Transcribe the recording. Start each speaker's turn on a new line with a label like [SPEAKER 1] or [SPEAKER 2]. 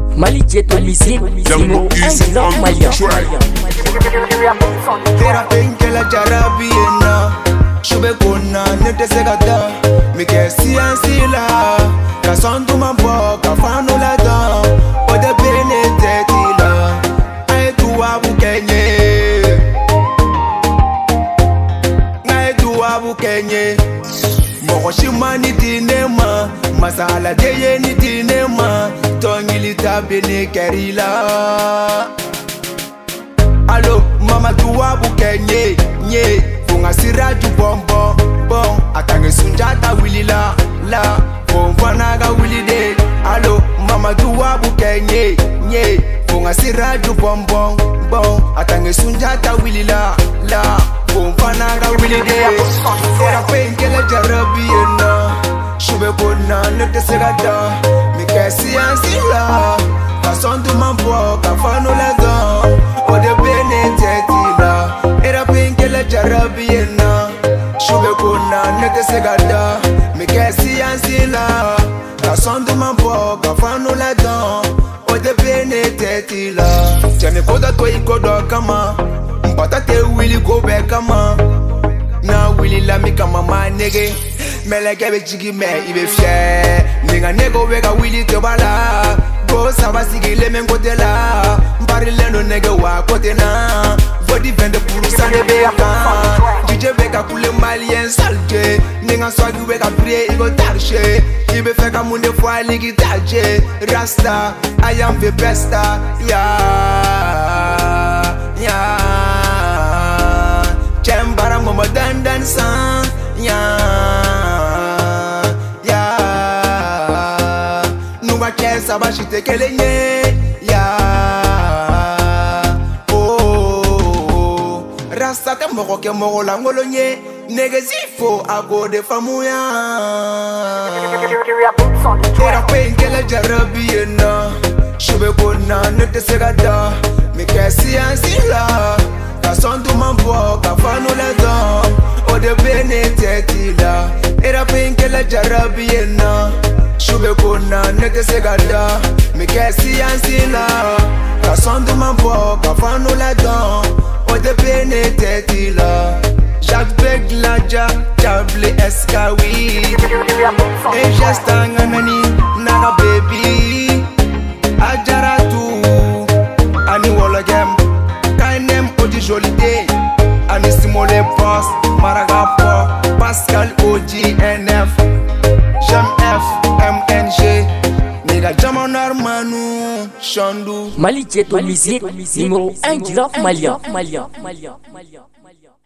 [SPEAKER 1] Mali Ghetto music, Zimo Angela Malien.
[SPEAKER 2] Tera penkela jarabiena, shube kona nete segada, mike siansila, kasondu mambo kafano la dan, ode benedetila, ay tuwabu kenye, ay tuwabu kenye. Mokoshima ni dinema, masala deye ni dinema, tongilita bene kerila. Allo, mama tuwabu kenye, nye, funga sira tu bonbon, bon, atange sunjata wili la, fonfanaga wili de. Allo, mama tuwabu kenye, nye, funga sira tu bonbon, bon, atange sunjata wili la, fonfanaga wili de. Era penkele jarabiena, shube kona nete segada, mikesi ansila, kasondu mambo kafano la dan, ode benedetila. Era penkele jarabiena, shube kona nete segada, mikesi ansila, kasondu mambo kafano la dan, ode benedetila. Jane koda to ikodo kama, mpata te wili gobe kama, na wili la mi kama manege, meleke be chigi me ibe fie, ninga nego wega wili te bala, go saba sigile men kote la, mpari leno nege wa kote na, vodi vende puru sane beka, DJ beka kule malien salje, ninga swagi wega prie igo tarshe, ibe feka munde fwa ligi talje, rasta, I am the besta, Chembara momo dandan san, Nuga kesa bashite kelenye, Oh, rasta te moko ke moko la ngolonye, nege zifo ago de famuya. Era penkele jarabiena, shube kona nete segada, mikesi ansila, kasondu mambo kafano la dan, ode benedetila. Era penkele jarabiena, shube kona nete segada, mikesi ansila, kasondu mambo kafano la dan, ode benedetila. Jacques Beglaja, Jable Eskawi, Ejastanga nani, naga baby, Ajaratu, Ani Wolagem, Kainem Odi Jolide, Ani Simole Boss, Maragapo, Pascal OGNF, Jam F, MNG, Nega Jamon Armanu, Chandu.
[SPEAKER 1] Mali Ghetto music, Zimo Angela Malien.